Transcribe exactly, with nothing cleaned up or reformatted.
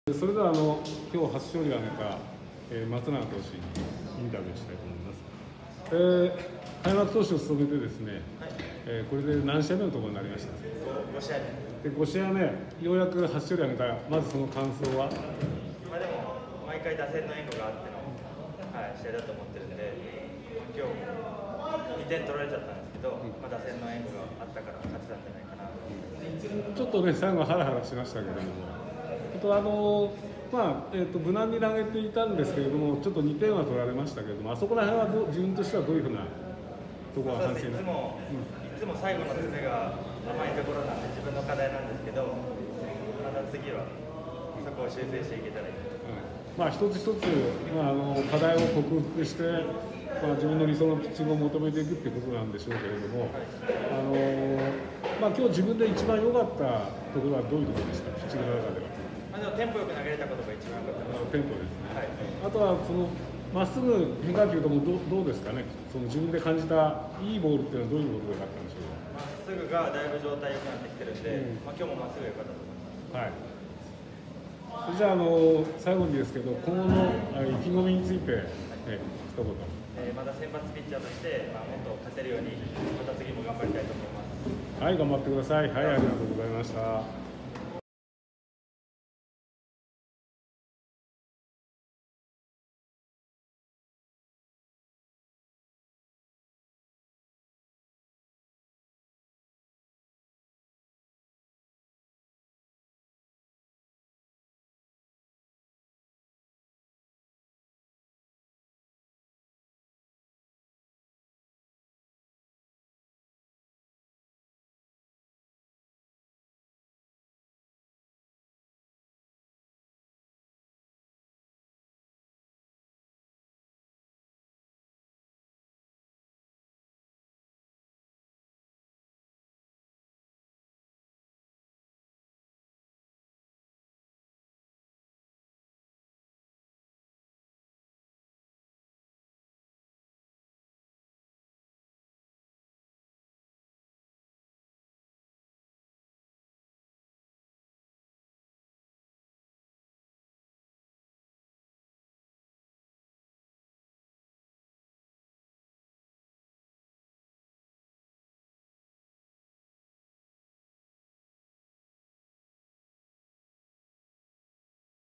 それではあの今日初勝利を挙げた、えー、松永投手にインタビューしたいと思います。えー、開幕投手を務めてですね、はい、えー、これで何試合目のところになりました。 ご試合目でご試合目、ようやく初勝利を挙げた、まずその感想は。 まあでも毎回打線の援護があっての、はい、試合だと思ってるんで、今日もにてん取られちゃったんですけど、うん、まあ、打線の援護があったから勝てたんじゃないかなと、 うん、ちょっとね最後ハラハラしましたけれども。とあのまあえー、と無難に投げていたんですけれども、ちょっとにてんは取られましたけれども、あそこら辺はど自分としてはどういうふうなところが反省いつも、うん、いつも最後の詰めが甘いところなんで、自分の課題なんですけど、また次はそこを修正していけたらいいと思います。 まあ、一つ一つ、まあ、あの課題を克服して、まあ、自分の理想のピッチングを求めていくっていうことなんでしょうけれども、はい、あのまあ、今日自分で一番良かったところはどういうところでした、ピッチングの中では。 まあ、でもテンポよく投げれたことが一番良かったです。 テンポですね、 はい、 あとはそのまっすぐ変化球ともどどうですかね、その自分で感じたいいボールっていうのはどういうことがあったんでしょうか。 まっすぐがだいぶ状態良くなってきてるんで、うん、まあ、今日もまっすぐ良かったと思います。 はい、それじゃあ、あの最後にですけど、今後の意気込みについて、はい、え一言。 えー、また先発ピッチャーとして、まあ、もっと勝てるように、また次も頑張りたいと思います。 はい、頑張ってください。はい、ありがとうございました。